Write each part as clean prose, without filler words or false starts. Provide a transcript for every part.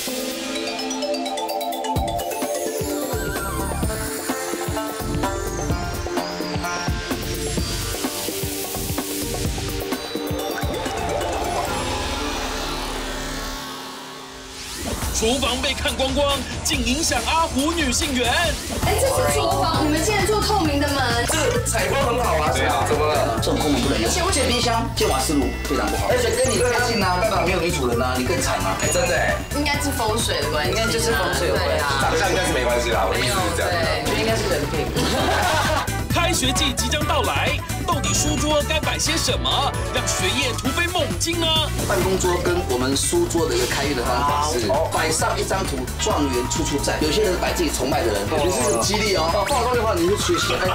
厨房被看光光，竟影响阿虎女性缘。 哎，这是厨房，你们竟然做透明的门， 这个采光很好啊。对啊，怎么了？这种功能不能用。而且冰箱建瓦斯炉非常不好。而且跟你最近啊，代表没有女主人啊，你更惨啊。哎，真的哎。 应该是风水的关系， 应该就是风水有关系。 长相应该是没关系啦，我的意思是这样。 对，就应该是人品。 开学季即将到来，到底书桌该摆些什么，让学业突飞猛进呢？ 办公桌跟我们书桌的一个开运的方法是摆上一张图，状元处处在。有些人摆自己崇拜的人，你是很激励哦。不好的话，你是学习。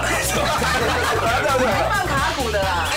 放卡古的啦。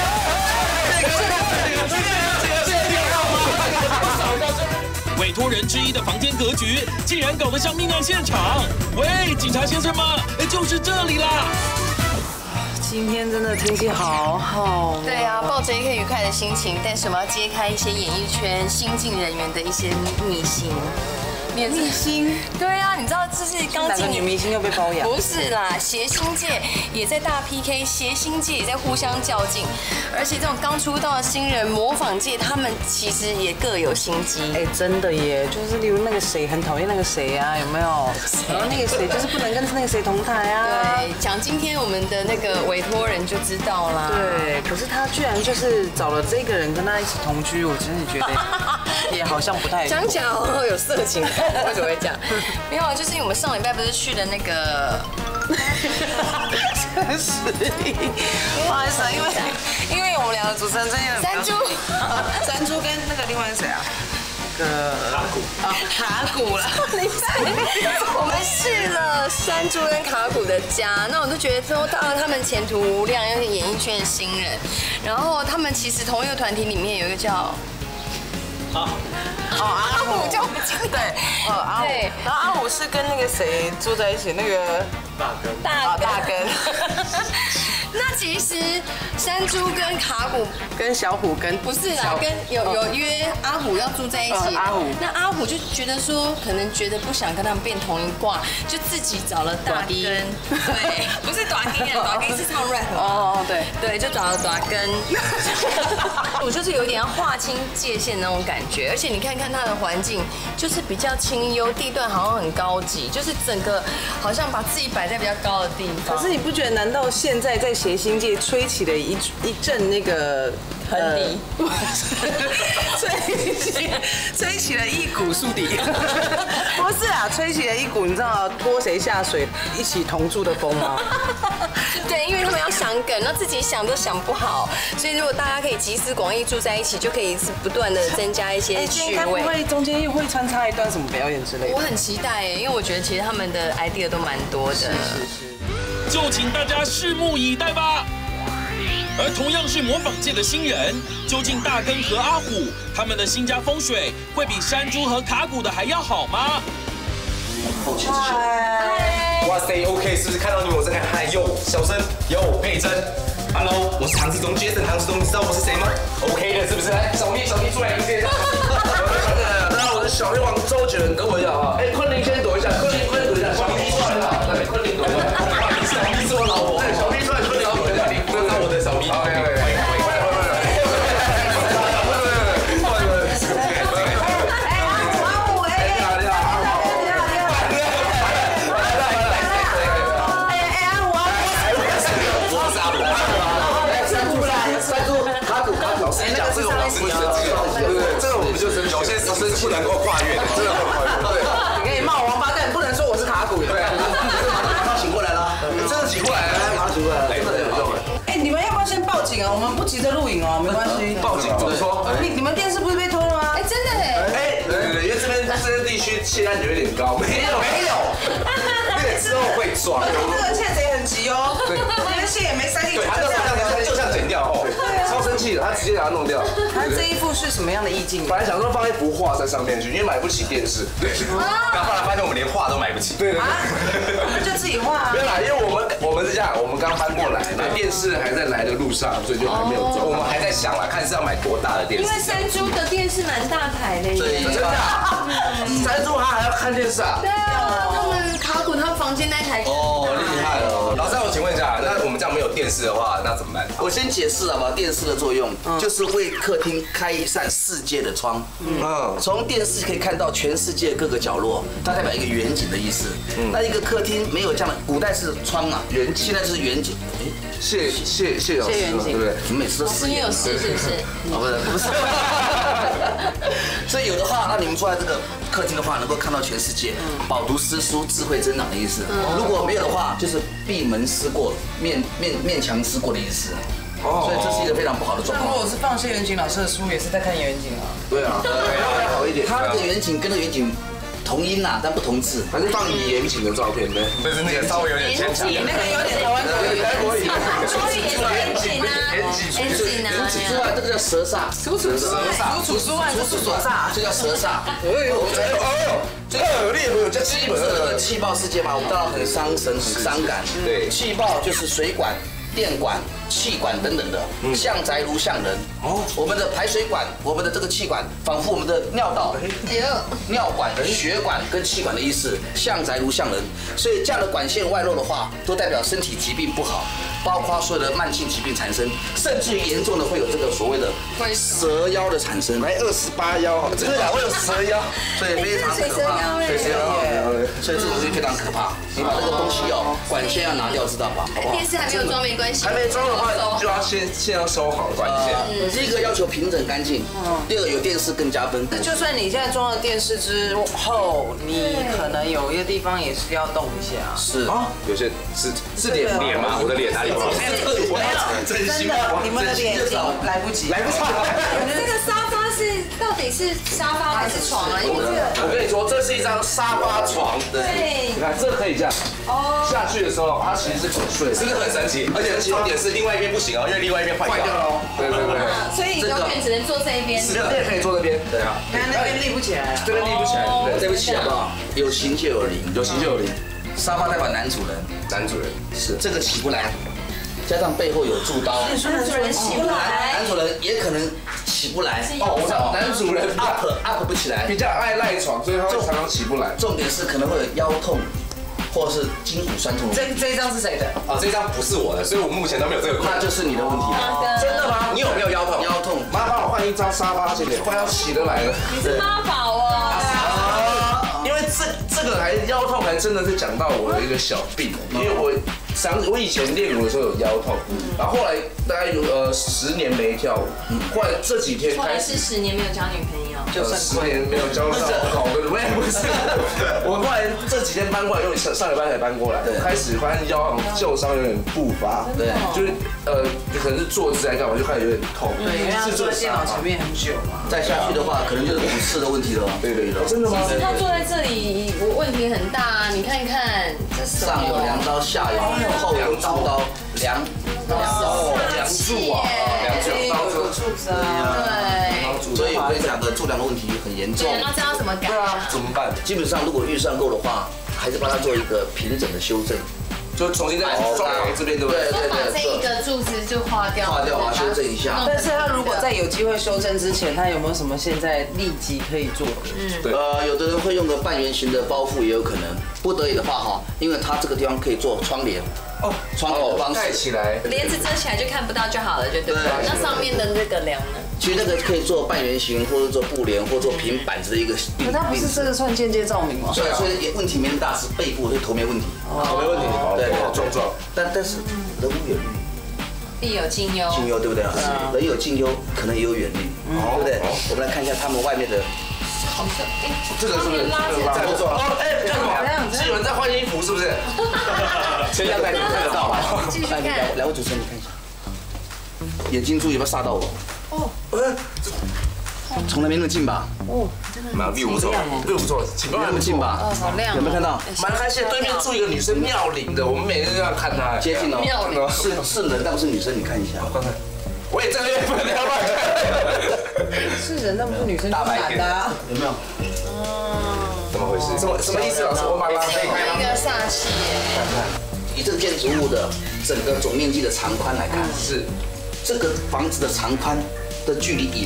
委托人之一的房间格局，竟然搞得像命案现场。喂，警察先生吗？就是这里啦。 今天真的天气好好。 对啊，抱着一颗愉快的心情，但是我们要揭开一些演艺圈新进人员的一些秘辛。 秘辛？ 对啊，你知道这是刚进女明星又被包养？ 不是啦，谐星界也在大 PK， 谐星界也在互相较劲，而且这种刚出道的新人，模仿界他们其实也各有心机。 哎，真的耶，就是例如那个谁很讨厌那个谁啊，有没有？然后那个谁就是不能跟那个谁同台啊。 对，讲今天我们的那个委托人就知道啦。 对，可是他居然就是找了这个人跟他一起同居，我真的觉得也好像不太。 讲起来好像有色情。为什么会这样？没有啊，就是因为我们上礼拜不是去了那个， 真是，不好意思啊，因为我们两个主持人最近山猪跟那个另外是谁啊？卡古啊，卡古了。 我们去了山猪跟卡古的家，那我都觉得说，当然他们前途无量，又是演艺圈的新人，然后他们其实同一个团体里面有一个叫。阿虎就不记得。 对，阿虎。然后阿虎是跟那个谁住在一起，那个大根。 那其实山猪跟卡古跟小虎跟不是啦，跟有约阿虎要住在一起。 阿虎， 那阿虎就觉得说，可能觉得不想跟他们变同一挂，就自己找了大根。对，不是短根啊，短根是唱 rap。 哦，对对，就找了短根。我就是有点要划清界限那种感觉，而且你看看它的环境，就是比较清幽，地段好像很高级，就是整个好像把自己摆在比较高的地方。 可是你不觉得？难道现在在谐星界吹起了一阵那个横笛， 吹起了一股树敌？不是啊，吹起了一股你知道拖谁下水一起同住的风吗？ 对，因为他们要想梗，那自己想都想不好，所以如果大家可以集思广益住在一起，就可以不断的增加一些趣味。 应该不会中间又会穿插一段什么表演之类的？ 我很期待耶，因为我觉得其实他们的 idea 都蛮多的。 是。 就请大家拭目以待吧。而同样是模仿界的新人，究竟大根和阿虎他们的新家风水会比山猪和卡古的还要好吗？ 哇塞 ，OK， 是不是看到你们我在看？嗨，哟，小生，哟，佩珍 ，Hello， 我是唐志忠，Jason 唐志忠，你知道我是谁吗 ？OK 的，是不是？来，小咪出来迎接一下。大家好，我是小黑王周杰伦，跟我一下啊。哎，昆凌先躲一下，昆凌躲一下，小咪出来了，来，昆凌躲一下。小咪是我老婆，对，小咪出来，昆凌躲一下，你不要当我的小咪。这个我们就生有些事是不能够跨越的，真的不能跨越。对， 你可以骂我王八蛋，不能说我是卡古。 对，马上醒过来了， 真的醒过来了， 马上醒过来了，真的很有用。 哎，你们要不要先报警啊？我们不急着录影哦，没关系。 报警怎么说？ 你们电视不是被偷了吗？ 哎，真的哎。 哎，对，因为这边地区窃案有点高，没有，那个之后会抓。 这个窃贼很急哦，对，连线也没塞进去， 就像剪掉哦，超生气的，他直接把它弄掉。 他这一副是什么样的意境？ 本来想说放一幅画在上面去，因为买不起电视，对。然后后来发现我们连画都买不起，对。 那就自己画。 没有啦，因为我们是这样，我们刚搬过来，那电视还在来的路上，所以就还没有装。我们还在想啦，看是要买多大的电视。 因为山猪的电视蛮大台的耶。 真的。 山猪他还要看电视啊？ 对啊，他们卡古他们房间那台哦，厉害了。 老师，我请问一下，那我们这样没有电视的话，那怎么办？ 我先解释好吧，电视的作用就是为客厅开一扇世界的窗。从电视可以看到全世界各个角落，它代表一个远景的意思。那一个客厅没有这样的，古代是窗嘛，远现在就是远景。 谢老师，对不对？ 你每次都失言。 你有事是不是？ 不是。所以有的话，那你们坐在这个客厅的话，能够看到全世界，饱读诗书，智慧增长的意思。如果没有的话，就是闭门思过，面墙思过的意思。所以这是一个非常不好的状况。 那如果是放谢元景老师的书，也是在看远景啊。 对啊，还好一点。他那个远景跟那个远景同音呐，但不同字。 还是放你严谨的照片呗？不是那个稍微有点牵强。 那个有点台湾国语。 严谨啊，严谨之外，这个叫蛇煞。 楚楚之外，楚楚所煞， 这叫蛇煞。 这个恶劣有叫基本这个气爆事件嘛，我们当然很伤神，很伤感。对，气爆就是水管、电管、气管等等的，向宅如向人。我们的排水管，我们的这个气管，仿佛我们的尿道、尿管、血管跟气管的意思，向宅如向人。所以这样的管线外露的话，都代表身体疾病不好，包括所有的慢性疾病产生，甚至于严重的会有这个所谓的蛇妖的产生。来28妖，真的会有蛇妖，所以非常可怕。水蛇妖，所以这种东西非常可怕。你把这个东西管线要拿掉，知道吧？好不好？ 电视还没有装没关系， 还没装的话，就要先要收好管线。 第一个要求平整干净，第二个有电视更加分。 就算你现在装了电视之后，你可能有一个地方也是要动一下。 是啊，有些是脸吗？我的脸哪里不好？ 没有，真的，你们的脸已经来不及。 这个沙发是到底是沙发还是床啊？因为这个， 我跟你说，这是一张沙发床。 对， 你看这可以这样。下去的时候，它其实是可睡，是不是很神奇？而且重点是另外一边不行哦，因为另外一边坏掉了。对。 所以永远只能坐这一边。 是的，你也可以坐这边。对啊。 那边立不起来， 这边立不起来。 对不起好不好？有形就有灵， 有形就有灵。 沙发代表男主人，是这个起不来，加上背后有铸刀， 男主人起不来， 男主人也可能起不来。 我知道，男主人 up 不起来， 比较爱赖床，所以他会常常起不来。 重点是可能会有腰痛，或者是筋骨酸痛。 这一张是谁的？ 这一张不是我的，所以我目前都没有这个困扰。 那就是你的问题了。 真的吗？你有没有腰痛？ 腰痛， 妈帮我换一张沙发，姐姐，快要起得来了。 你是妈宝哦。 因为这个还腰痛，还真的是讲到我的一个小病，因为我以前练舞的时候有腰痛，然后后来大概有10年没跳舞，后来这几天开始是10年没有交女朋友， 就 10年没有交到好的，我也不是。我后来这几天搬过来，因为上礼拜才搬过来，开始发现腰好像旧伤有点复发，对，就是可能是坐姿来干嘛，就开始有点痛。 对，因为他坐在电脑前面很久嘛。 再下去的话，可能就是骨刺的问题了。对， 真的吗？ 其实他坐在这里问题很大啊，你看看这上有梁刀，下有后有铸刀，梁柱啊， 柱子啊，对。 所以我跟你讲的柱梁的问题很严重。 那这要怎么改？ 怎么办？ 基本上如果预算够的话，还是帮他做一个平整的修正。 就重新再装这边，对不对？ 对，把这一个柱子就划掉， 修正一下。 但是他如果在有机会修正之前，他有没有什么现在立即可以做的？ 对，有的人会用个半圆形的包覆，也有可能。不得已的话哈，因为它这个地方可以做窗帘。窗帘的方式盖起来， 帘子遮起来就看不到就好了，就对了。那上面的那个梁呢？ 其实那个可以做半圆形，或者做布帘，或者做平板子的一个。 可它不是这个算间接照明吗？ 对，所以问题没那么大，是背部所以头没问题。 头没问题，对，壮。 但是人无远虑， 必有近忧。 近忧对不对啊？人有近忧，可能也有远虑，对不对？我们来看一下他们外面的。 这个是不是在不错？这什么？是有人在换衣服，是不是？前两代看得到吗？ 继续看。 两位主持人，你看一下，眼睛注意，有没有煞到我？从来没那么近吧？ view 不错，请没那么近吧？ 好亮， 有没有看到？ 蛮开心，对面住一个女生妙龄的，我们每天都要看她。 接近哦，是人，但不是女生，你看一下。 我也在那边，不要乱看。 是人，但不是女生，大白的， 有没有？ 怎么回事？什么意思？老师，我把它推开一个煞气。 看看，以这个建筑物的整个总面积的长宽来看， 是这个房子的长宽的距离以内，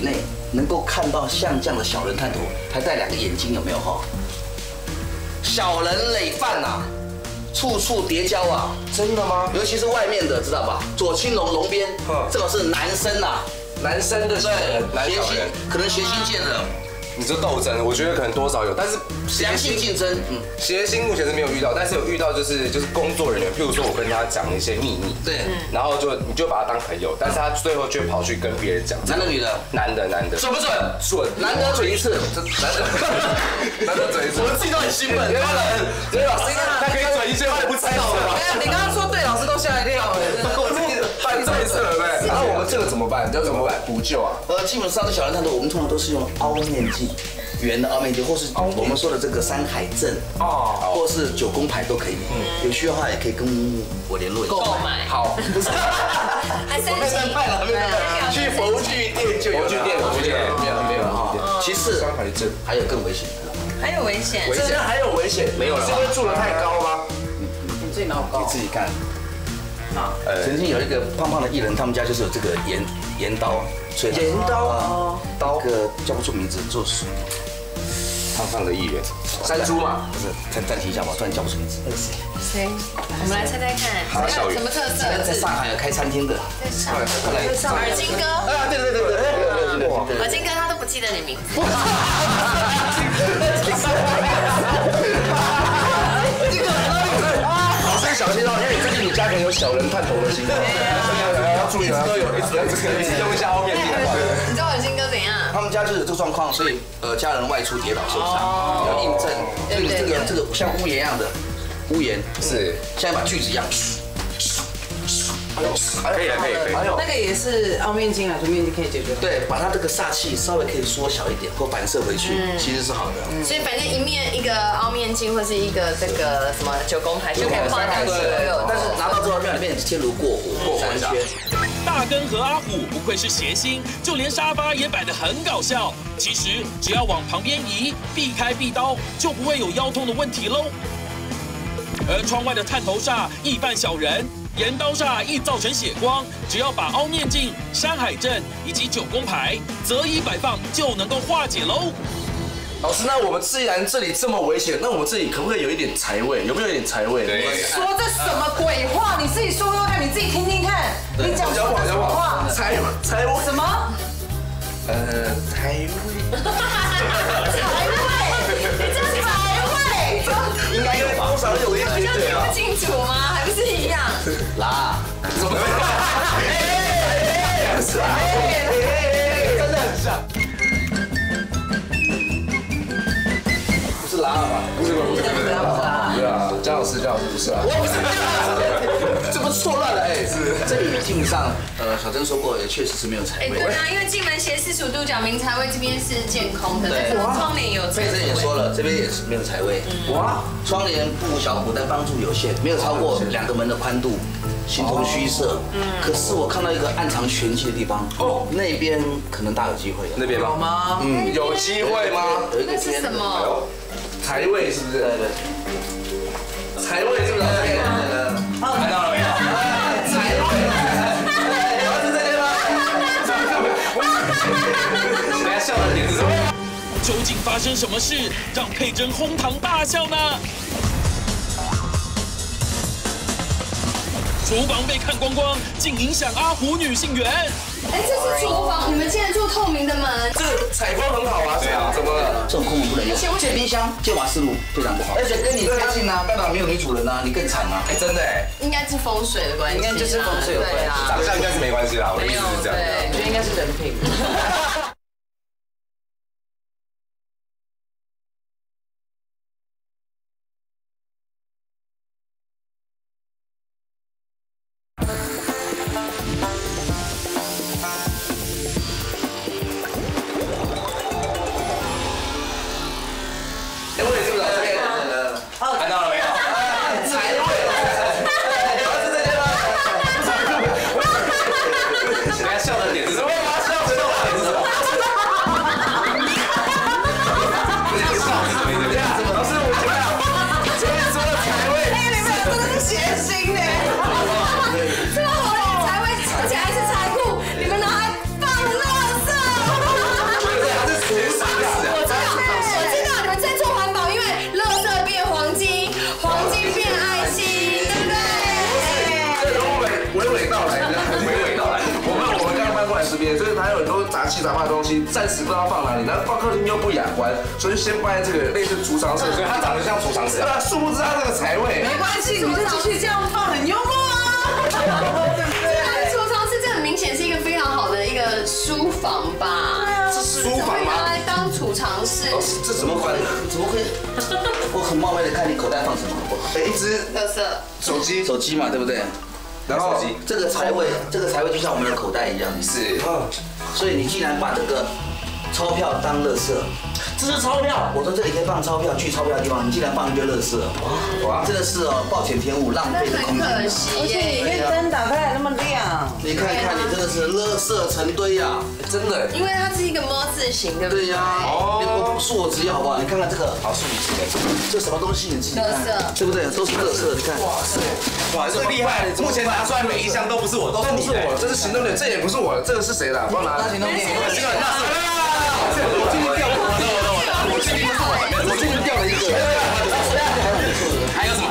能够看到像这样的小人探头，还戴2个眼睛，有没有哈？小人累犯呐，处处叠交啊， 真的吗？ 尤其是外面的，知道吧？左青龙龙边，这个是男生呐， 男生的对， 男小人， 可能邪心见了。 你说斗争，我觉得可能多少有，但是良性竞争， 谐星目前是没有遇到，但是有遇到就是工作人员，譬如说我跟他讲一些秘密， 对， 然后你就把他当朋友，但是他最后却跑去跟别人讲， 男的女的， 男的， 准不准？ 准， 难得嘴一次， 难得嘴一次， 我们自己都很兴奋。 对老师他可以转一句话，我不知道的吧？ 你刚刚说对，老师都吓一跳哎。 我自己犯罪色了呗。然后我们这个怎么办？要怎么办？补救啊？ 基本上这小人探头，我们通常都是用凹面镜。圆的凹面镜，或是我们说的这个山海镇哦，或是9宫牌都可以。有需要的话也可以跟我联络一下。 购买好，不是， 还申请去佛具店就有。佛具店没有哈。其次， 山海镇还有更危险的。 还有危险？ 真的还有危险？没有了，是因为住得太高吗？ 你自己哪有高？ 你自己看。曾经有一个胖胖的艺人，他们家就是有这个镰刀，所以镰刀刀个叫不出名字，做胖胖的艺人，山猪嘛， 不是，暂停一下吧，突然叫不出名字。 谁？我们来猜猜看，什么特色？ 在上海有开餐厅的， 在上海，耳金哥。 啊，对， 耳金哥他都不记得你名字。 小心哦，因为最近你家可能有小人探头的心，要注意啊，都有一直用一下凹面镜。 你知道耳金哥怎样？ 他们家就是有这个状况，所以家人外出跌倒受伤，要印证。这个像屋檐一样的屋檐是， 像一把锯子一样。 可以， 那个也是凹面镜啊，凸面镜可以解决。 对，把它这个煞气稍微可以缩小一点，或反射回去，其实是好的。 所以反正一个凹面镜或是一个这个什么9宫牌就可以放在所有。 但是拿到之后庙里面天如过火，3圈。 大根和阿虎不愧是谐星，就连沙发也摆得很搞笑。其实只要往旁边移，避开壁刀，就不会有腰痛的问题喽。而窗外的探头煞易犯小人，镰刀煞易造成血光，只要把凹面镜、山海镇以及9宫牌择宜摆放，就能够化解喽。 老师，那我们既然这里这么危险，那我们这里可不可以有一点财位？有没有一点财位？ 对。 说这什么鬼话？你自己说说看，你自己听听看。你讲什么话？ 财位什么？ 财位。 财位？你这财位？ 应该有多少有一点对啊？ 不清楚吗？还不是一样？ 啦， 怎么？真的很像。不是拉了吧？不是，对啊，姜老师不是啊。我不是，这不是错乱了哎。是， 这里基本上，小珍说过，也确实是没有财位。 对啊，因为进门斜45度角明财位这边是健空的，但是窗帘有财位。 佩珍也说了，这边也是没有财位。哇，窗帘不小补，但帮助有限，没有超过2个门的宽度。形同虚设，可是我看到一个暗藏玄机的地方，那边可能大有机会。 那边吗？ 有机会吗？ 有一个是什么？ 财位是不是？ 对。 财位是不是？ 看到了没有？ 财位。是这边吗？ 大家笑的点是什么？ 究竟发生什么事，让佩珍哄堂大笑呢？厨房被看光光，竟影响阿虎女性缘。 哎，这是厨房，你们竟然做透明的门？ 这个采光很好啊，对啊，怎么了？ 这种空门不能用，借冰箱、借瓦斯炉非常不好。而且跟你太近啊，代表没有女主人啊，你更惨啊。 哎，真的哎， 应该是风水的关系， 应该就是风水有关系。 长相应该是没关系啦，我的意思是这样。 对，我觉得应该是人品。 看到了没有？ 财位。是这边吗？ 大家笑的点是什么？笑的点是什么？ 七杂八的东西，暂时不知道放哪里，然后放客厅又不雅观，所以就先放在这个类似储藏室， 所以它长得像储藏室。 对啊，殊不知它这个财位。 没关系，你就继续这样放，很幽默啊。 储藏室这很明显是一个非常好的一个书房吧？ 这是书房吗？ 拿来当储藏室。 这怎么可能？怎么会？我很冒昧的看你口袋放什么？ 一只垃圾。 手机嘛，对不对？然后这个财位就像我们的口袋一样， 是。 所以你既然把这个钞票当垃圾，这是钞票，我说这里可以放钞票，聚钞票的地方，你竟然放一堆垃圾，哇，真的是哦，暴殄天物，浪费的空间。 可惜而且里面灯打开还那么亮， 你看一看，你真的是垃圾成堆呀， 真的。 因为它是一个么字形，对不对？ 对呀，我恕我直言好不好？你看看这个， 好，是你吃的。 这什么东西？你自己看， 垃圾对不对？都是垃圾，你看。哇塞， 哇，这个厉害！目前拿出来每一箱都不是我，都是你的。 这是行动点，这也不是我的，这个是谁的？帮我拿行动点。我最近掉了一个。 还有什么？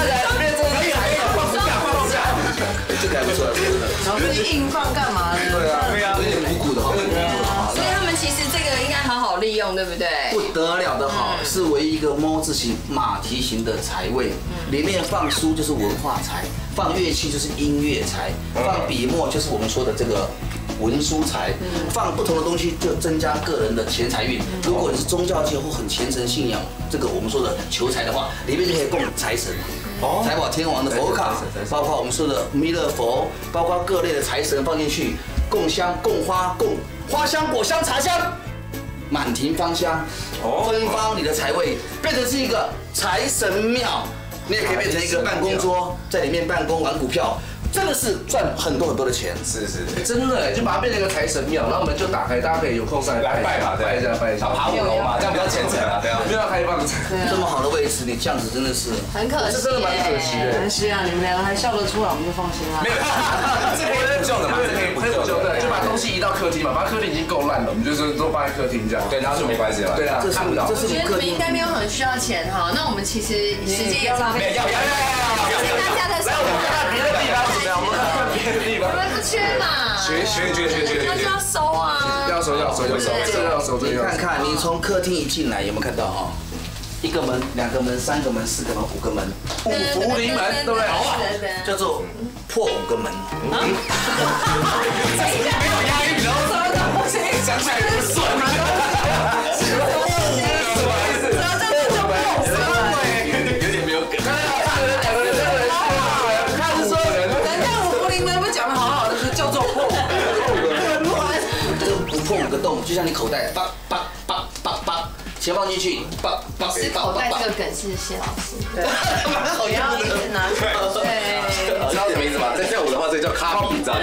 这个还不错， 然后是硬放干嘛呢？ 对啊， 有点鼓鼓的， 所以他们其实这个应该好好利用，对不对？ 不得了的好，是唯一一个么字形马蹄形的财位，里面放书就是文化财，放乐器就是音乐财，放笔墨就是我们说的这个文书财，放不同的东西就增加个人的钱财运。如果你是宗教界或很虔诚信仰这个我们说的求财的话，里面就可以供财神。财宝天王的佛卡，包括我们说的弥勒佛，包括各类的财神放进去，供香、供花、供花香、果香、茶香，满庭芳香，芬芳你的财位，变成是一个财神庙。你也可以变成一个办公桌，在里面办公玩股票，真的是赚很多很多的钱。 是， 真的就把它变成一个财神庙，然后我们就打开，大家可以有空上来拜吧，拜一下。 爬5楼嘛，这样比较虔诚啊，对啊。 不要开放。 这么好的位置，你这样子真的是很可惜， 这真的蛮可惜的。 没关系啊，你们两个还笑得出来，我们就放心啦。 没有，这可以补救的嘛，这可以补救的， 就把东西移到客厅嘛，把客厅已经够烂了，我们就是都放在客厅这样。 对，然后就没关系了。 对啊，看不到。 这是我觉得你们应该没有很需要钱哈。那我们其实时间也差不多。 要。 大家的手。 来，我们看别的地方怎么样？我们看别的地方。 我们不缺嘛。 学。 那就要收啊。 要收，这个要收。 你看看，你从客厅一进来，有没有看到哈？1个门、2个门、3个门、4个门、5个门，5福临门，对不对？叫做破5个门。 没有押韵，然后想起来不顺。有点没有梗。 破5个洞，就像你口袋，叭，钱放进去，叭。 其实口袋这个梗是谢老师，对， 好样的， 拿出对。 知道什么意思吗？在跳舞的话，这叫卡比，你知道吗？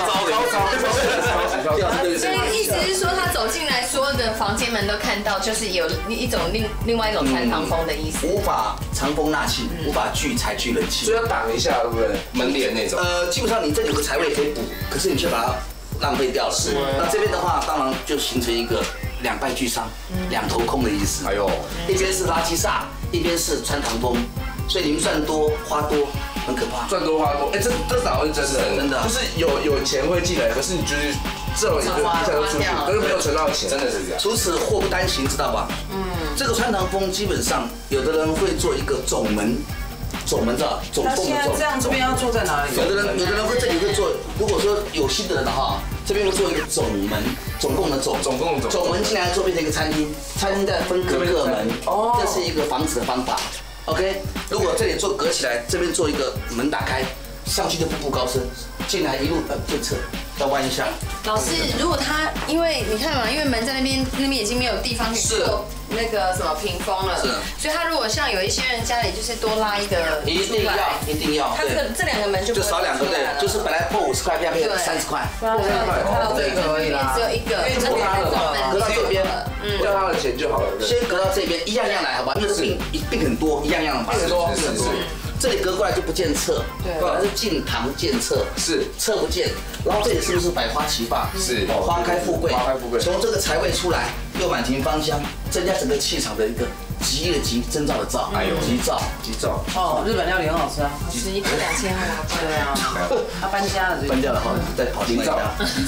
所以意思是说，他走进来，所有的房间门都看到，就是有一种另外一种穿堂风的意思。 无法藏风纳气，无法聚财聚人气， 所以要挡一下，对不对？ 门帘那种。 基本上你这里有个财位可以补，可是你却把它浪费掉了。是。那这边的话，当然就形成一个2败俱伤、2头空的意思。 哎呦， 一边是垃圾煞，一边是穿堂风，所以你们赚多花多，很可怕。 赚多花多，这倒是真的， 真的， 就是有钱会进来，可是你就是这种一下就出去，可是没有存到钱， 真的是这样。 除此祸不单行，知道吧？这个穿堂风基本上有的人会做一个总门知道总凤的总。 那现在这样这边要坐在哪里？ 有的人会这里会做，如果说有心的人的话，这边会做一个总门，总共的总门进来之后变成一个餐厅，餐厅再分隔各门，这是一个房子的方法。OK， 如果这里做隔起来，这边做一个门打开，上去就步步高升，进来一路对侧，要弯一下。 老师，如果他因为你看嘛，因为门在那边已经没有地方可以做那个什么屏风了，所以他如果像有一些人家里就是多拉一个一定要， 他这2个门就少2个，对，就是本来破50块变成30块， 对，可以啦，只有1个， 就隔到这边， 要他的钱就好了。 先隔到这边，一样来，好吧？因为病很多，一样把病很多。这里隔过来就不见侧，本来是进堂见侧， 是侧不见，然后这里是不是百花齐放？ 是花开富贵， 花开富贵。 从这个财位出来，又满庭芳香，增加整个气场的一个吉的吉，征兆的兆，哎呦，吉兆。 哦，日本料理很好吃啊。 吃1个2500。 对啊，他搬家了， 搬家了哈，再跑另外一家。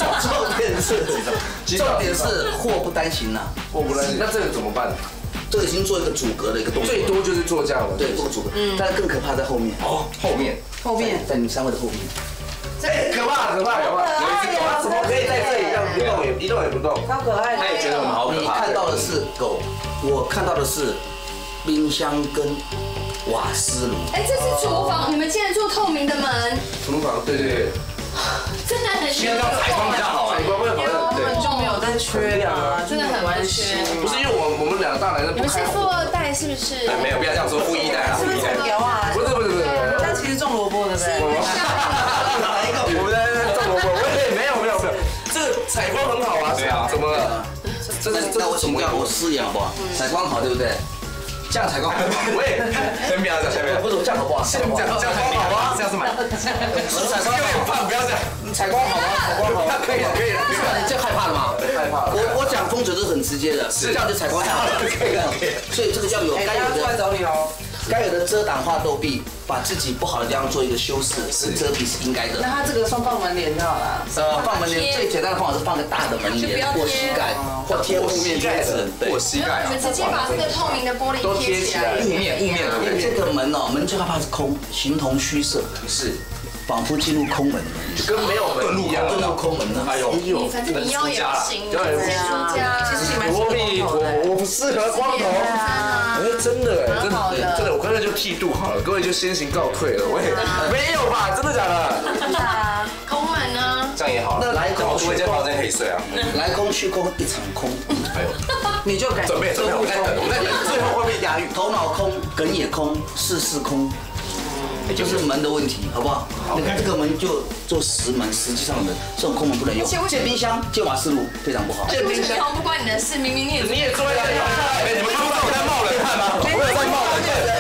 重点是祸不单行呐， 我不能，那这个怎么办？ 这个已经做一个阻隔的一个动作， 最多就是做这样的， 对，做阻隔。但是更可怕在后面哦，后面， 在你们3位的后面。 哎，可怕！有一只狗，怎么可以在这里这样一动也不动？ 超可爱的。 他也觉得我们好可你怕。 看到的是狗，我看到的是冰箱跟瓦斯炉。 哎，这是厨房，你们竟然做透明的门， 厨房，对， 真的很其实这样采光比较好啊。 采光会好的， 根本就没有在缺啊， 真的很完全。 不是因为我们2个大男人你们是富2代是不是？ 没有，不要这样说，富1代啊， 是不是很牛啊？ 不是， 他其实种萝卜的呗。 哪一个？我们在种萝卜，没有，这个采光很好啊， 对啊， 怎么了？这那我请教我师爷好不好？采光好对不对？这样采光好不好？ 喂， 先不要这样， 不是这样好不好？ 这样好吗？这样是买。 采光胖，不要这样。 采光好吗？采光好吗？ 可以了， 你这害怕了吗？ 害怕了。 我讲风水是很直接的，是这样就采光好了。所以这个要有该有出来的。 找你哦。 该有的遮挡画逗壁，把自己不好的地方做一个修饰，是遮蔽是应该的。 那他这个放门帘就好了。 放门帘最简单的方法是放个大的门帘过膝盖，或贴屋面贴纸， 过膝盖啊。 你们直接把这个透明的玻璃贴起来。 雾面， 因为这个门哦，门最害怕是空，形同虚设， 是， 仿佛进入空门， 就跟没有门一样， 遁入空门了。哎呦， 你反正你腰也不行，出家。 其实你蛮阿弥陀佛，我不适合光头。哎，真的，我刚才就剃度好了，各位就先行告退了。喂，没有吧？真的假的？ 空门呢？ 这样也好。 那来空多一间房间可以睡啊。 来空去空一场空， 哎呦， 你就改准备，我们在等， 最后会不会押韵？头脑空，梗也空，事事空。就是门的问题，好不好？你看这个门就做10门，实际上的这种空门不能用。建冰箱、建瓦斯炉非常不好。 建冰箱不关你的事，明明你也坐在这里。 你们不知道我在冒冷汗吗？我有在冒冷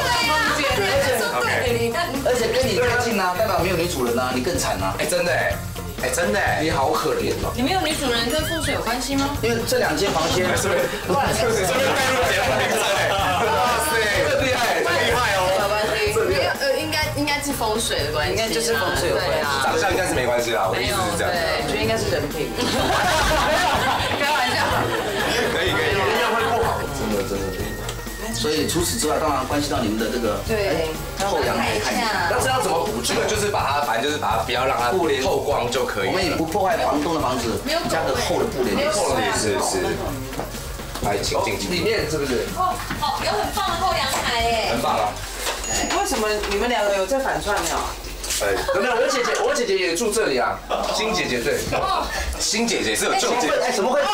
汗。而且跟你最近啊，代表没有女主人啊，你更惨啊。 真的真的你好可怜哦。 你没有女主人跟风水有关系吗？ 因为这2间房间， 是不是？这边带入节目名称哇塞，这厉害哦。 应该是风水的关系， 应该就是风水有关系。 长相应该是没关系啦，我的意思是这样。 我觉得应该是人品。 开玩笑。 可以， 人家会不好，真的。 所以除此之外，当然关系到你们的这个后阳台看。 那这样怎么补？ 这个就是把它，反正就是把它不要让它透光就可以。 我们也不破坏房东的房子，加个厚的布帘。 厚的是。来，请里面是不是？ 有很棒的后阳台耶。 很棒啊。 为什么你们2个有在反串呢？ 没有，我姐姐也住这里啊，新姐姐对。 新姐姐是有旧姐姐。 怎么会？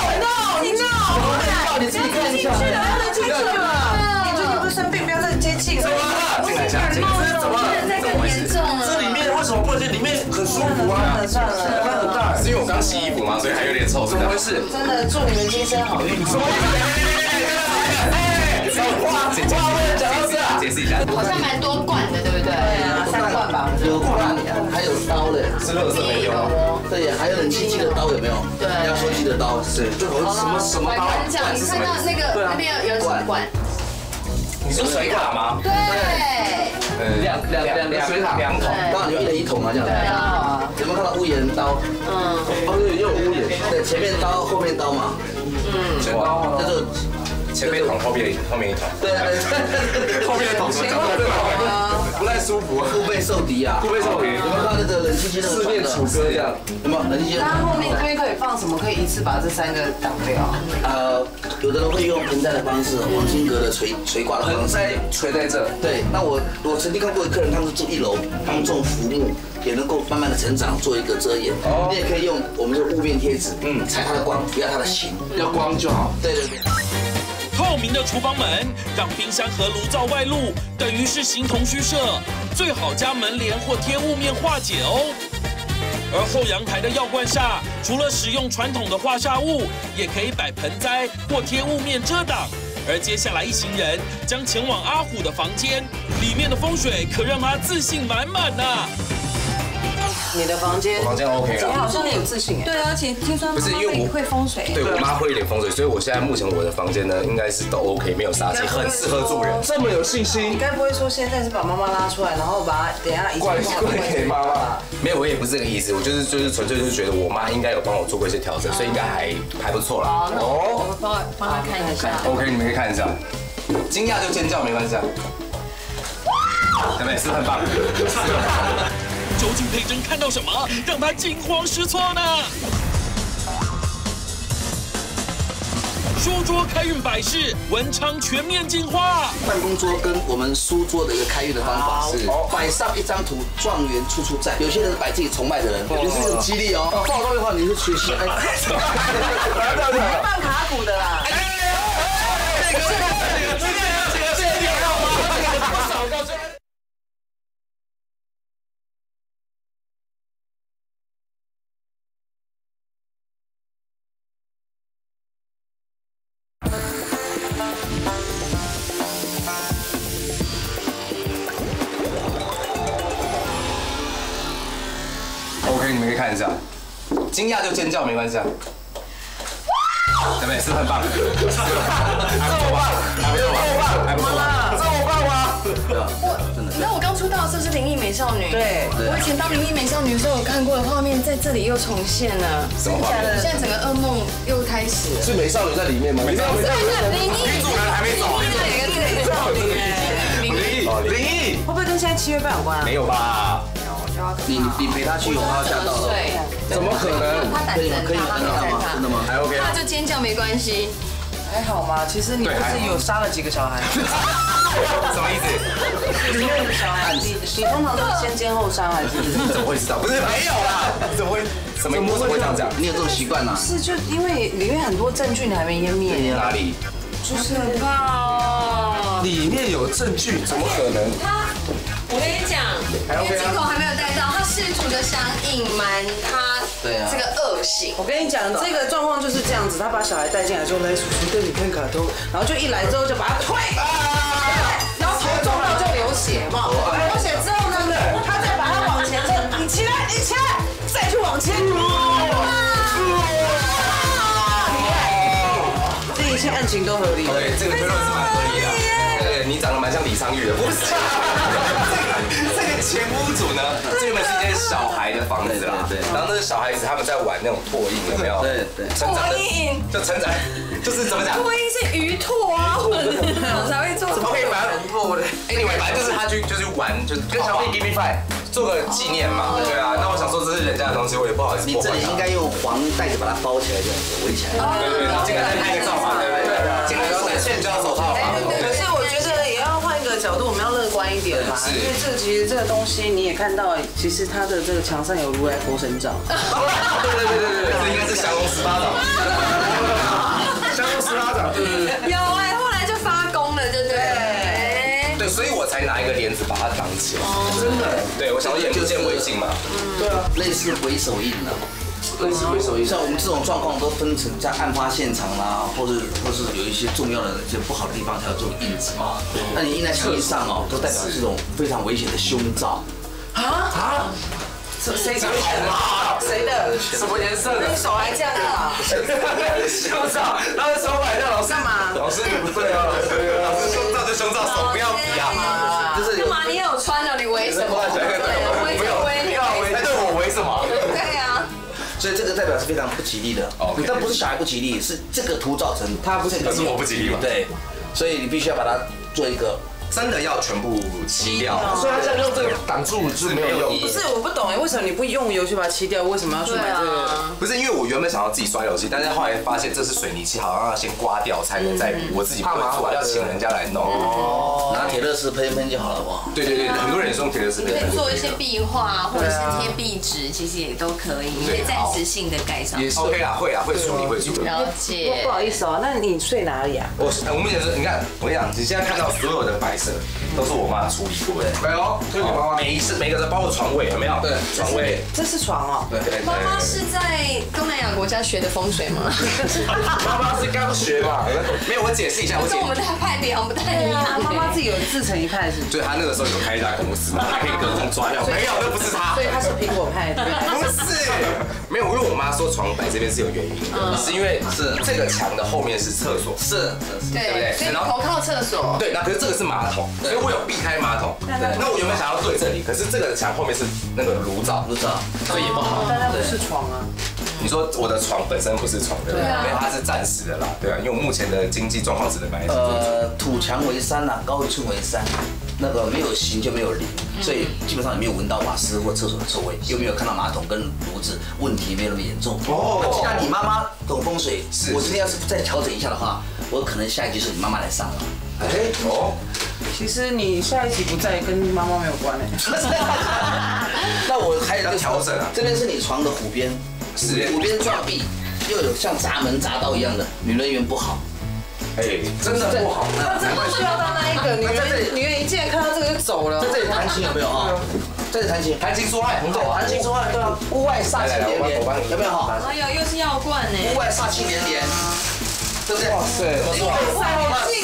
你自己看一下。进去了。你最近不是生病，不要再接气了。 进来一下， 怎么更严重了？ 这里面为什么不能进？里面很舒服啊。 算了， 它很大。 是因为我刚洗衣服嘛，所以还有点臭。 怎么回事？ 真的祝你们今生好运。 解释一下， 好像蛮多罐的，对不对？ 对啊，3罐吧。 有罐，还有刀的， 是垃圾没用。 对，还有冷气机的刀有没有？ 对， 压缩机的刀是。 这什么刀？ 你看到那边有什么罐？ 你说水塔吗？ 对。 两水塔 2桶。 当然有1人1桶啊，这样。 对啊。 有没有看到屋檐刀？ 对，又屋檐。 对，前面刀，后面刀嘛。 全刀。 这就前面一桶，后面一桶。 对， 后面的桶怎么讲不太舒服， 腹背受敌啊！ 腹背受敌。 有没有看那个冷气机那个四面楚歌这样？ 有没有冷气机？ 那后面这边可以放什么？可以一次把这3个挡掉？ 有的人会用盆栽的方式，黄金格的垂挂的方式。 盆栽垂在这。 对，那我曾经看过一个客人，他们是住1楼，他们种浮木，也能够慢慢的成长，做一个遮掩。你也可以用我们的雾面贴纸，采它的光，不要它的形， 要光就好。 对。 透明的厨房门让冰箱和炉灶外露，等于是形同虚设，最好加门帘或贴雾面化解哦。而后阳台的药罐下，除了使用传统的化煞物，也可以摆盆栽或贴雾面遮挡。而接下来一行人将前往阿虎的房间，里面的风水可让他自信满满呐。 你的房间， 我房间 OK 了。 你好像很有自信哎。 对啊，而且听说不是因为我会风水。 对我妈会一点风水，所以我现在目前我的房间呢，应该是都 OK， 没有杀气，很适合住人。 这么有信心你，该不会说现在是把妈妈拉出来，然后把她等一下一怪给妈妈？ 没有，我也不是这个意思，我就是纯粹就是觉得我妈应该有帮我做过一些调整，所以应该还不错啦。 好，那我帮他看一下。 OK， 你们可以看一下，惊讶就尖叫没关系啊。对不对？是不是很棒？ 究竟佩珍看到什么，让她惊慌失措呢？书桌开运摆饰，文昌全面进化。 办公桌跟我们书桌的一个开运的方法是摆上一张图，状元处处在。有些人摆自己崇拜的人，也是一种激励哦。放到的话，你是学习。 办卡股的啦。 OK， 你们可以看一下，惊讶就尖叫没关系啊。对不对？是不是很棒？还不错吧？还不错吧？还不错吧？ 这么棒吗？ 你知道我刚出道的时候是灵异美少女， 对， 我以前当灵异美少女的时候有看过的画面，在这里又重现了。 什么画面？ 现在整个噩梦又开始了。 是美少女在里面吗？美少女灵异主人还没走。 灵异会不会跟现在7月半有关啊？ 没有吧？ 你陪他去，我怕吓到了。 对， 怎么可能？ 他胆可以子很大，他没有害怕， 真的吗？ 还 OK 啊他。就尖叫没关系。 还好吗？其实你不是有杀了几个小孩？ 什么意思？ 里面的小孩，你通常都是先奸后杀还是？ 你怎么会知道？不是没有啦，怎么会？什么？为什么会这样讲？ 你有这种习惯吗？ 是就因为里面很多证据你还没湮灭哪里？ 就是里面有证据，怎么可能？ 我跟你讲，因为镜头还没有带到，他试图的想隐瞒他这个恶行。 我跟你讲，这个状况就是这样子，他把小孩带进来之后，来叔叔跟你看卡通，然后就一来之后就把他推，然后头撞到就流血嘛，流血之后呢，他再把他往前推，你起来，你起来，再去往前。这一切案情都合理。 对，这个推论是蛮合理的。对，你长得蛮像李昌钰的，不是？这个前屋主呢，这原本是一间小孩的房子啦，对。然后那个小孩子他们在玩那种拓印，有没有？ 对对。 成长的，就成长，就是怎么讲？ 脱衣是鱼拓啊，我才会做。 OK，反正anyway，反正就是他就是玩，就是跟小弟 give me five。做个纪念嘛，对啊。那我想说这是人家的东西，我也不好意思破坏。 你这里应该用黄袋子把它包起来，这样子围起来。 对，然后进来再拍个照嘛，对不对？进来要戴橡胶手套嘛。 可是我觉得也要换一个角度，我们要乐观一点嘛。因为其实这个东西你也看到，其实它的这个墙上有如来佛神照。 对，这应该是降龙十八掌。 降龙十八掌， 有哎，后来就发功了，对不对？ 对，所以我才拿一个帘子把它挡起来。 真的。 对，我想说眼不见为净嘛。 对啊，类似回手印呢。类似回手印，像我们这种状况都分成在案发现场啦，或是有一些重要的一些不好的地方才有这种印子嘛。那你印在墙上哦，都代表是这种非常危险的凶兆。 啊？谁的？谁的？ 什么颜色的？ 你手还这样啊？ 胸罩，他的手摆在老师干嘛？ 老师你不对啊， 老师胸罩就胸罩，手不要比啊。 就是干嘛？你也有穿哦，你围什么？围就围，你围对我围什么？ 对啊。 所以这个代表是非常不吉利的。但不是小孩不吉利，是这个图造成他不是。 可是我不吉利嘛。 对，所以你必须要把它做一个。 真的要全部漆掉， 所以他现在用这个挡住是没有用。 不是，我不懂哎，为什么你不用油去把它漆掉？为什么要去买这个？ 不是因为我原本想要自己刷油漆，但是后来发现这是水泥漆，好像要先刮掉才能再补。我自己不会做，要请人家来弄。 拿铁乐士喷一喷就好了嘛。 对，很多人也是用铁乐士喷。 可以做一些壁画或者是贴壁纸，其实也都可以，一些暂时性的改善。 也是 OK 啦，会处理。 了解。 不好意思哦，那你睡哪里啊？ 我目前是，你看，我跟你讲，你现在看到所有的摆设都是我妈处理过的。 没有，推给妈妈。 每个包括床位有没有？对，床位。 这是床哦。 对。 妈妈是在东南亚国家学的风水吗？ 妈妈是刚学吧？ 没有，我解释一下。 跟我们的派别好像不太一样。 妈妈自己有自成一派是？ 所以他那个时候有开一家公司，还可以隔空抓药。没有，那不是他。 所以他是苹果派的。 不是，没有，因为我妈说床摆这边是有原因的，是因为这个墙的后面是厕所， 对对不对？ 所以头靠厕所。 对，那可是这个是马桶，所以我有避开马桶。那我原本想要对这里，可是这个墙后面是那个炉灶，所以也不好。 但它不是床啊。 你说我的床本身不是床，对不对？因为它是暂时的啦，对啊，因为我目前的经济状况只能买。 土墙为山呐，高一寸为山，那个没有形就没有灵，所以基本上你没有闻到瓦斯或厕所的臭味，又没有看到马桶跟炉子，问题没有那么严重。那既然你妈妈懂风水，我今天要是再调整一下的话，我可能下一集是你妈妈来上了。 其实你下一集不在，跟妈妈没有关那我还有一个调整啊， 这边是你床的虎边，虎边撞壁，又有像闸门闸道一样的，女人缘不好。 真的不好。 那真的需要到那一个女人一进来看到这个就走了。 在这里弹琴有没有啊？在这里弹琴， 谈情说爱，很好啊。 谈情说爱，对啊。屋外煞气连连，有没有哈？ 哎呦，又是药罐呢。 屋外煞气连连，对不对？ 哇塞， 哇塞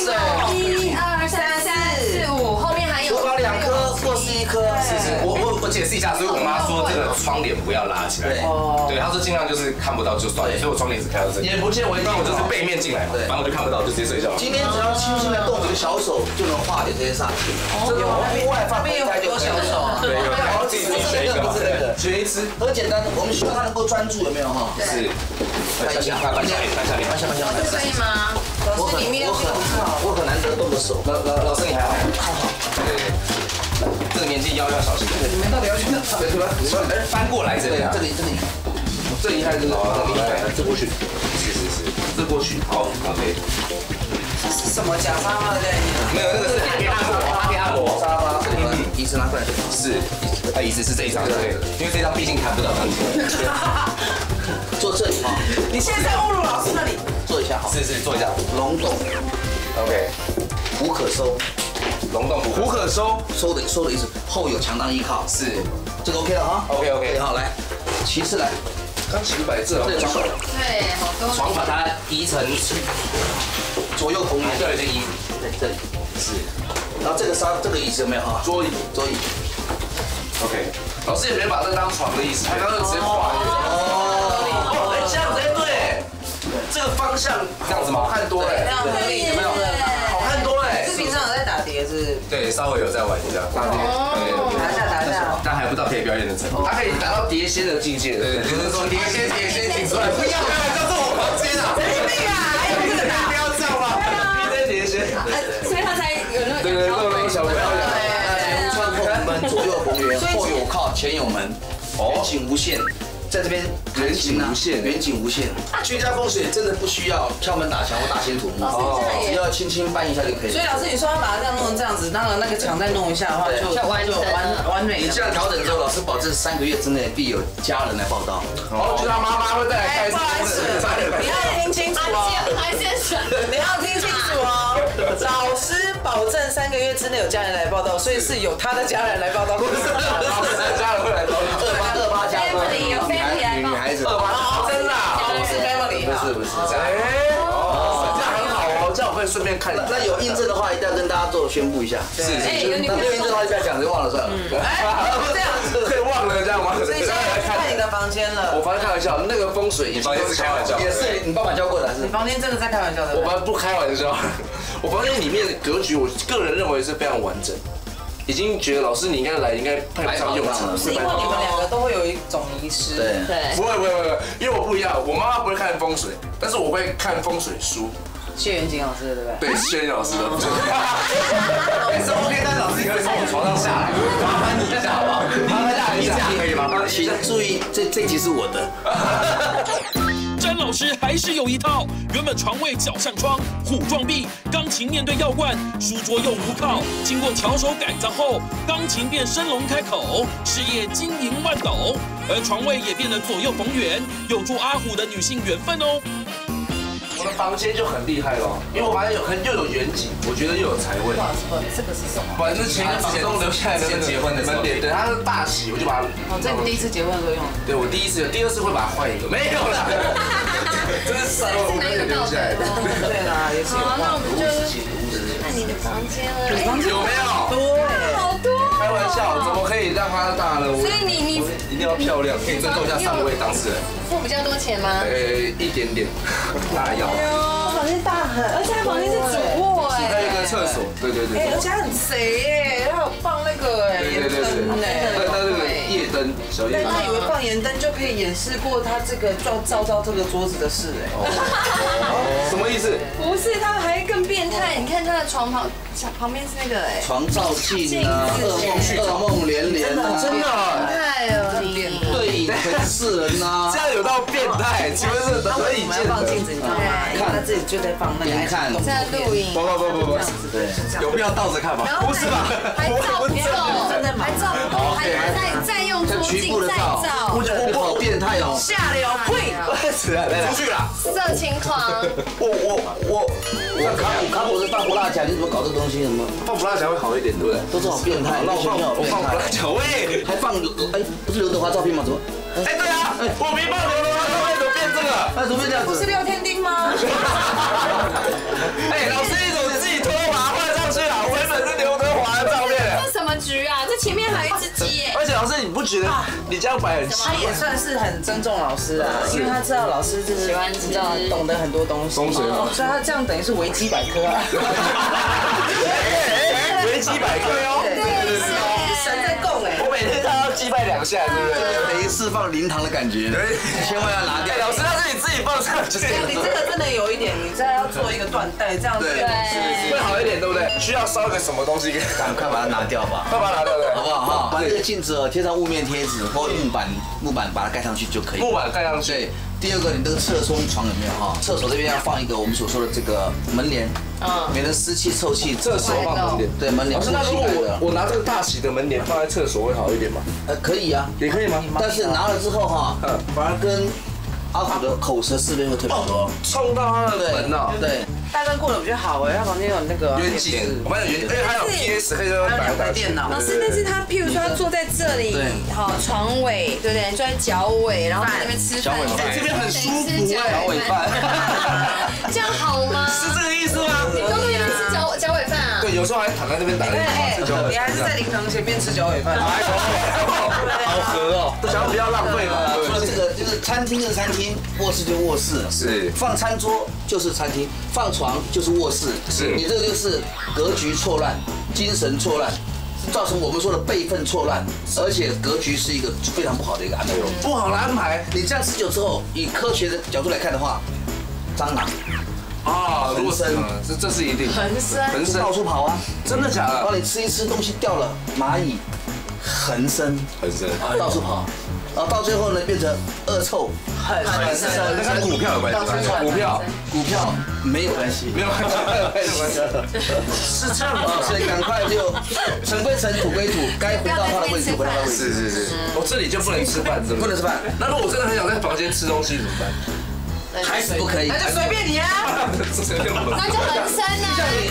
！1、2、3、4、5，后面还有。 厨房2颗，卧室1颗。 我解释一下，所以我妈说这个窗帘不要拉起来。对，她说尽量就是看不到就算了，所以我窗帘只开到这里。 眼不见为净， 不然我就是背面进来嘛，反正我就看不到，就直接睡觉。 今天只要轻轻的动这个小手，就能化解这些煞气。这个屋外放备胎就可以了。 对，有自己选一个，选一支， 很简单，我们希望他能够专注，有没有哈？ 是。翻下脸。 这可以吗？老师里面我很难得动的手。 老师你还好？对。这个年纪腰要小心。 你们到底要去哪？对吧？ 你们翻过来这里，这里， 这厉害，这个厉害，这过去， 是， 这过去，好 ，OK。 是什么假沙发的概念？ 没有，那个是按摩沙发，这里椅子拿过来就好。 是，椅子是这一张就可以了，因为这张毕竟看不到东西。 坐这里哈。 你现在在侮辱老师那里？ 坐一下好。 是，坐一下。 龙洞 ，OK。 虎可收。 龙洞虎可收， 收的意思，后有强当依靠， 是这个 OK 了哈 ，OK， 好来，其次来， 钢琴摆这， 这床， 对，好多。 床把它移成左右同源， 对，这移， 对，这里是，然后这个椅子有没有哈？桌椅，OK， 老师也没把这当床的意思，他刚刚直接画哦，这样子对，这个方向这样子吗？ 看多了， 可以， 有没有？好看多哎， 是平常有在打碟是？ 对，稍微有在玩一下， 打一下， 但还不到可以表演的程度。 他可以达到碟仙的境界， 对，就是说碟仙请出来，不要叫这我房间啊！ 神经病啊！ 不要这样吧， 碟仙， 所以他才有那个。 对，弄了一小表演。 门窗后门，左右逢源，后有靠，前有门，远景无限。在这边远景无限，居家风水真的不需要敲门打墙或大兴土木，只要轻轻搬一下就可以。 所以老师，你说要把它这样弄成这样子，那个墙再弄一下的话，就完美。 你这样调整之后，老师保证3个月之内必有家人来报道。 就他妈妈会再来开。 不好意思，你要听清楚哦，你要听清楚哦。老师保证3个月之内有家人来报道，所以是有他的家人来报道，不是老师的家人会来报道。 二八家族。 女孩子， 真的是 family， 不是， 这样很好哦，这样我可以顺便看。 那有印证的话，一定要跟大家做宣布一下。 是， 那没有印证的话，就不要讲，就忘了算了。 这样可以忘了这样吗？ 所以现在来看你的房间了。 我房间开玩笑，那个风水， 你房间是开玩笑， 也是你爸爸教过的，还是？ 你房间真的在开玩笑的？ 我们不开玩笑，我房间里面的格局，我个人认为是非常完整。已经觉得老师你应该来，应该派不上用场。 是因为你们2个都会有一种迷失。 对， 不会，因为我不一样，我妈妈不会看风水，但是我会看风水书。 谢元景老师的对不对？ 对，谢元景老师的。 也是 OK，但老师可以从我床上下来，麻烦你一下好不好？麻烦下一下，可以吗？ 请注意，这集是我的。 詹老师还是有一套，原本床位脚上窗，虎撞壁，钢琴面对药罐，书桌又无靠。经过巧手改造后，钢琴变升龙开口，事业金银万斗，而床位也变得左右逢源，有助阿虎的女性缘分哦。 我的房间就很厉害咯，因为我发现又有远景，我觉得又有财位。 这个是什么？ 反正前房东留下来的结婚的门脸，对，它是大喜，我就把它。 哦，这你第一次结婚的时候用的？ 对，我第一次，第2次会把它换一个，没有啦。这是3个留下来的。 对啦，也是。 好，那我们就看你的房间了， 有没有？ 对， 好多。 开玩笑，怎么可以让它大呢？ 所以你一定要漂亮，可以尊重一下上位当事人。 付比较多钱吗？ 一点点，当然要。 房间大很，而且它房间是主卧哎， 还有一个厕所，对。 而且它很贼哎，它有放那个哎盐灯哎， 它这个夜灯，小夜灯。 但他以为放盐灯就可以掩饰过他这个照到这个桌子的事哎。 什么意思？ 不是，他还更变态。你看他的床旁边是那个哎， 床照镜啊，噩梦连连啊， 真的变态哦你。 对影全是人呐这。样有到变态，请问是可以见放镜的？ 子你知道吗？看他自己就在放那个眼看在录影， 不， 对， 有必要倒着看吗？不是吧？ 还照不够，还照不够，还再用出局部镜再的照， 照， 我好变态哦。 下流呸！ 出去啦！ 色情狂。 那卡普是放不辣酱，你怎么搞这个东西？什么放不辣酱会好一点，对不对？ 都是好变态，那我放不辣酱，喂！ 还放不是刘德华照片吗？怎么？ 哎，对啊，我没放刘德华照片，怎么变这个？ 那怎么变这样子？ 是廖天丁吗？ 哎，老师，你怎么自己偷偷把它换上去了？我原本是刘德华的照片。 这什么局啊？这前面还有一只鸡耶！ 而且老师，你不觉得你这样摆很奇他也算是很尊重老师啊，因为他知道老师就是喜欢吃你知道懂得很多东西， 风水嘛所以他这样等于是维基百科啊。 维基百科哦。 神在供哎。 我每天都要击败2下，对不对？ 等于释放灵堂的感觉，千万要拿掉。 老师，那是你自己放上去。 你这个真的有一点，你这要做一个缎带，这样子会好一点，对不对？需要烧一个什么东西？ 赶快把它拿掉吧， 快把它拿掉，对， 好不好哈？把这个镜子贴上雾面贴纸或木板把它盖上去就可以。 木板盖上去。 对，第二个你这个侧冲床有没有哈？厕所这边要放一个我们所说的这个门帘，免得湿气臭气。 厕所放门帘， 对门帘。 老师，那如果我拿这个大喜的门帘放在厕所会好一点吗？ 可以啊， 也可以吗？ 但是拿了之后哈，反而跟阿虎的口舌是非会特别多， 冲到他的门哦。 对， 大灯过得比较好哎，他房间有那个远景，我们有远景，而且还有 PS 可以在那还有2台摆电脑。 老师，但是他譬如说他坐在这里，好床尾，对不对？坐在脚尾，然后在那边吃饭， 这边很舒服脚尾饭， 这样好吗？ 是这个意思吗？ 你都在那边吃脚尾饭啊？ 对，有时候还躺在那边打电话吃脚尾你还是在灵堂前面吃脚尾饭。 好合哦，都想要不要浪费嘛。 除了这个，就是餐厅就是餐厅，卧室就卧室， 是放餐桌就是餐厅，放床就是卧室， 是你这个就是格局错乱，精神错乱，造成我们说的辈分错乱，而且格局是一个非常不好的一个安排，不好的安排。你这样持久之后，以科学的角度来看的话，蟑螂啊， 横生， 这是一定横生到处跑啊， 真的假的？ 帮你吃一吃东西掉了，蚂蚁横生，到处跑。然后到最后呢，变成恶臭， 很深。 那跟股票有关系吗？ 股票没有关系， 没有关系， 是这样啊，所以赶快就尘归尘，土归土，该回到他的位置回到他的位置。 是，我这里就不能吃饭， 不能吃饭。 那如果我真的很想在房间吃东西怎么办？ 还是不可以， 那就随便你啊。 那就横生啊，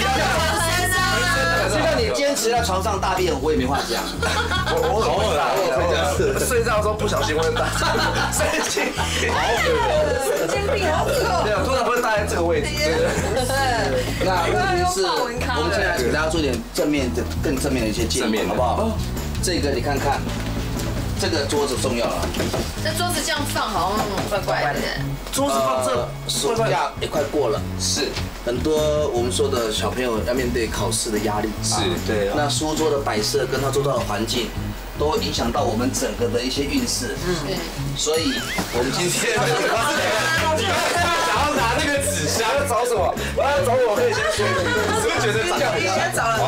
就像你坚持在床上大便，我也没话讲。 我好恶啊！睡觉的时候不小心会大，神经好恶， 神经病好恶。 对啊，通常会搭在这个位置。 那问题是，我们现在给大家做点正面的、更正面的一些建议，好不好？这个你看看，这个桌子重要了。 这桌子这样放好像怪怪的。 桌子放这， 暑假也快过了， 是很多我们说的小朋友要面对考试的压力， 是对。 那书桌的摆设跟他周遭的环境，都会影响到我们整个的一些运势。所以我们今天想要拿那个纸箱要找什么？我要找我可以先说，是不是觉得这样很像？ 先找了。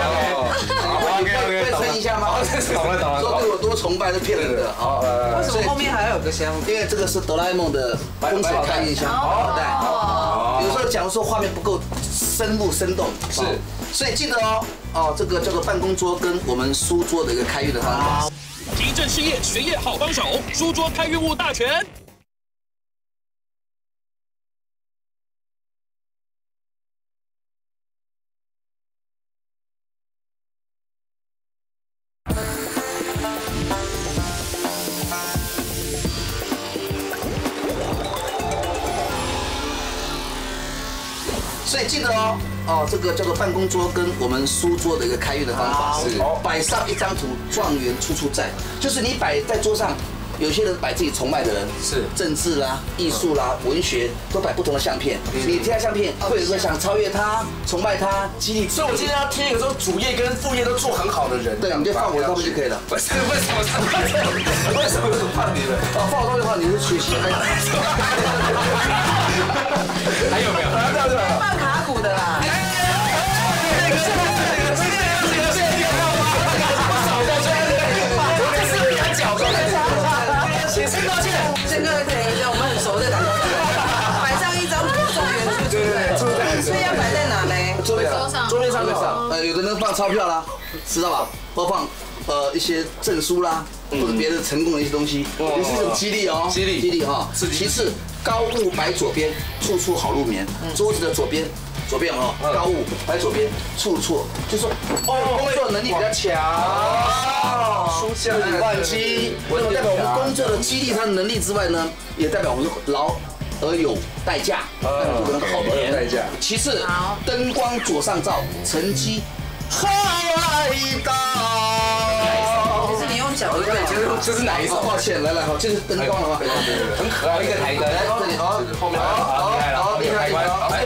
会撑一下吗？说对我多崇拜是骗人的。好， 为什么后面还有个箱？ 因为这个是哆啦 A 梦的风水开运箱宝袋。有时候假如说画面不够深入生动，是，所以记得哦，这个叫做办公桌跟我们书桌的一个开运的方法。 提振事业、学业好帮手，书桌开运物大全。 所以记得哦，这个叫做办公桌跟我们书桌的一个开运的方法是摆上一张图，状元处处在，就是你摆在桌上。有些人摆自己崇拜的人，是政治啦、艺术啦、文学，都摆不同的相片。你贴相片，会想超越他、崇拜他、激励。 所以我今天要贴一个说主业跟副业都做很好的人。 对，你就放我照片就可以了。 为什么放你的？ 放我照片的话，你是学习。 还有没有？ 放卡股的啦。这个可以让我们很熟的感觉，摆上一张状元处处在，所以要摆在哪呢？ 桌面上，有的人放钞票啦，知道吧？或放一些证书啦，或者别的成功的一些东西，也是一种激励哦，激励哈。其次，高物摆左边，处处好入眠。桌子的左边高物摆左边，处处就说工作能力比较强，书以万机，那么代表我们工作的激励他的能力之外呢，也代表我们劳而有代价，做个好的代价。其次，灯光左上照，成绩后来到。 其实你用脚对，这是哪一首？抱歉，来，好，这是灯光了吗？ 很可爱一个台灯，来这里好， 后面好厉害，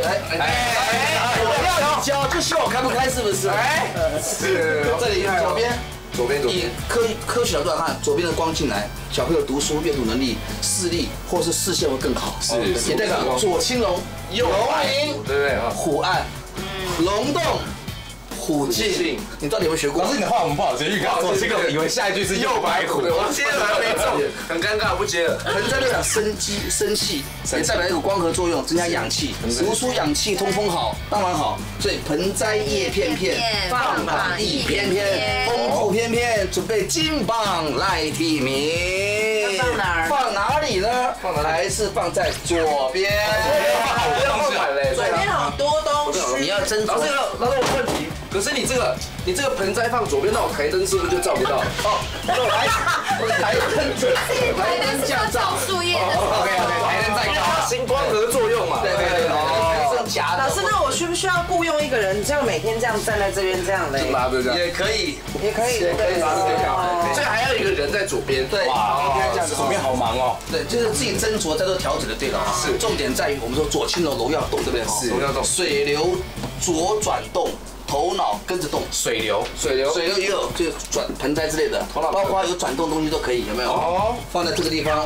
脚就希望我开不开，是不是？是。这里左边，以科学角度来看，左边的光进来，小朋友读书阅读能力、视力或是视线会更好。是，也代表左青龙，右明， 对不对？ 虎暗，龙动。虎进，你到底有没有学过？ 老师，你的话我们不好接，预告左青龙，以为下一句是右白虎，我接了还没中，很尴尬，不接了。 盆栽代表生机、生气，也代表一个光合作用，增加氧气。读书养气，通风好，当然好。所以盆栽叶片片，棒棒一片片，丰富翩翩，准备金棒来提名。 放哪儿？ 放哪里呢？还是放在左边？ 左边好多东西。 你要斟酌。 老师，我有问题。可是你这个盆栽放左边，那我台灯是不是就照不到？ 那我台灯降照树叶的。 OK， 台灯在高，新光合作用嘛。对。 老师，那我需不需要雇佣一个人，这样每天这样站在这边这样嘞？ 拉着这样。 也可以。 拉着这样。这个还要一个人在左边。 对。 哇，左边好忙哦。 对，就是自己斟酌再做调整的，对了。是。重点在于我们说左青龙，龙要动，对不对？ 是。龙要动。 水流左转动。头脑跟着动，水流也有，就是转盆栽之类的，包括有转动东西都可以，有没有？放在这个地方，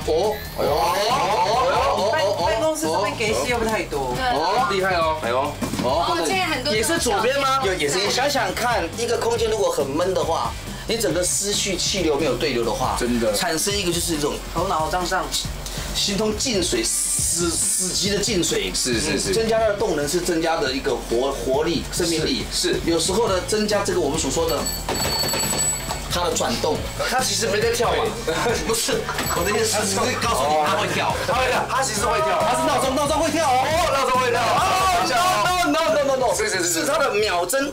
办公室上面给戏又不太多， 厉害哦， 现在很多也是左边吗？也是。你想想看，一个空间如果很闷的话，你整个思绪气流没有对流的话，真的产生一个就是一种头脑胀胀。 形同进水，死寂的进水， 是， 增加它的动能是增加的一个活力、生命力，是有时候呢增加这个我们所说的它的转动， 它其实没在跳嘛， 不是，我的意思是告诉你它会跳， 它其实会跳， 它是闹钟会跳哦， 闹钟会跳 ，no，是它的秒针。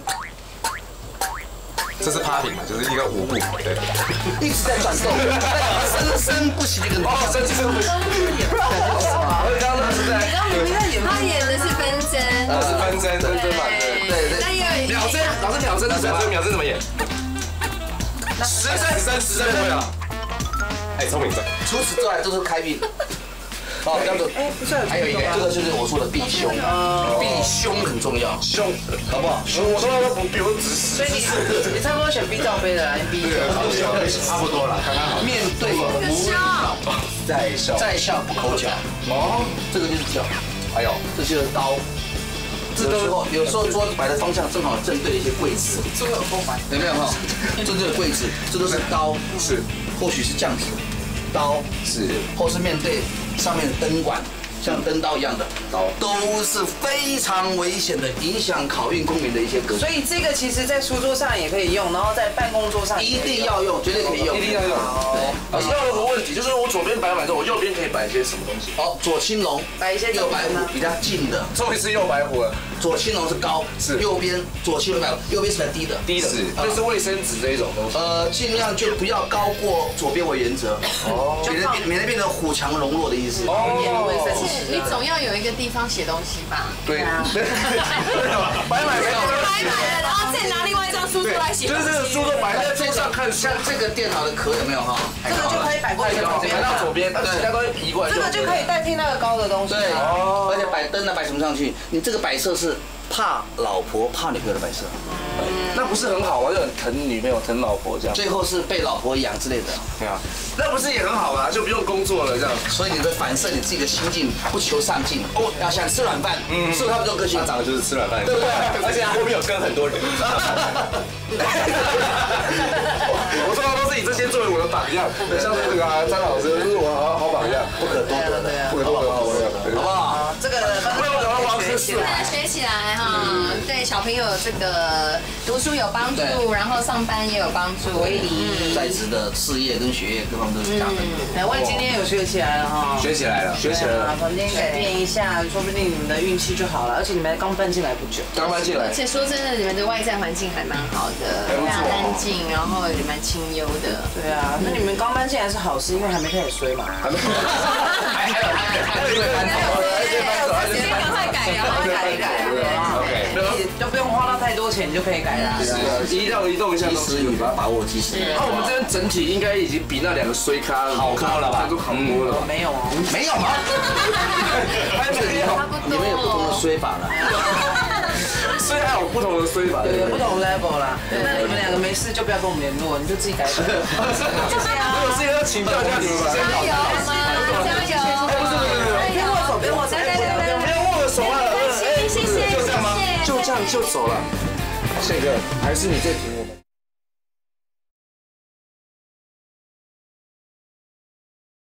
这是 popping 嘛，就是一个舞步，对， 一直在转动，生不息的一个生不息。我刚刚是在， 他演的是分针， 是分针嘛，对。 那有秒针，老师秒针是秒针怎么演？10针会啊。哎，聪明的。 除此之外都是开运。哦，这样子， 不是， 还有一个，这个就是我说的避凶，避凶很重要， 凶， 好不好？ 我说不比我指使， 所以你差不多选 B 罩杯的来 B， 差不多了，刚刚好。 面对无笑，在笑不口角，这个就是脚，还有这就是刀。有时候桌子摆的方向正好正对一些柜子，这个有空白，有没有哈？正对柜子，这都是刀，是，或许是这样子。刀是，或是面对上面的灯管，像灯刀一样的刀，都是非常危险的，影响考运功名的一些格局。 所以这个其实在书桌上也可以用，然后在办公桌上一定要用，绝对可以用， 一定要用。老师，我有个问题，就是我左边摆满之后，我右边可以摆一些什么东西？ 左青龙， 摆一些右白虎比较近的， 终于是右白虎了。 左青龙是高， 是右边左青龙右边是比较低的， 低的，就是卫生纸这一种东西。 尽量就不要高过左边为原则，免得变成虎强龙弱的意思。 而且你总要有一个地方写东西吧？ 对，白买没有， 白买了，然后再拿另外一张书出来写。 就是这个书都摆在桌上看， 像这个电脑的壳有没有哈？ 这个就可以摆过去左边摆到左边，其他都会移过来。 这个就可以代替那个高的东西。 对，而且摆灯啊，摆什么上去？你这个摆设是怕老婆、怕女朋友的摆设， 那不是很好吗？就很疼女朋友、疼老婆这样。 最后是被老婆养之类的。 对啊，那不是也很好吗？就不用工作了这样。 所以你会反射你自己的心境，不求上进，要想吃软饭，是不是他们这种个性？ 他长得就是吃软饭， 对不对？ 而且他后面有跟很多人。 我通常都是以这些作为我的榜样，像这个张老师就是我好榜样， 不可多得的， 不可多得好榜样， 好不好？ 这个学起来哈，对小朋友这个读书有帮助，然后上班也有帮助， 在职的事业跟学业各方面都是加分。 两位今天有学起来了哈， 学起来了， 学起来了。 房间改变一下，说不定你们的运气就好了。而且你们刚搬进来不久， 刚搬进来而，且说真的，你们的外在环境还蛮好的，非常安静，然后也蛮清幽的。 对啊，那你们刚搬进来是好事，因为还没开始衰嘛。 还有一个搬走， 直接赶快改，然后改一改。 都不用花到太多钱，你就可以改了。 移动一下及东西。 时雨，把它把握及时雨。 那我们这边整体应该已经比那两个衰咖好多了吧？ 都好多了。 没有哦， 没有吗？你们有不同的衰法了。 衰还有不同的衰法， 有不同 level 啦。那你们两个没事就不要跟我们联络，你就自己改。 我有事要请教一下你们吧。 加油吗？加油！ 边握手边握手， 不要握手啊！ 谢谢， 就这样吗？就这样就走了。宪哥，还是你最挺我。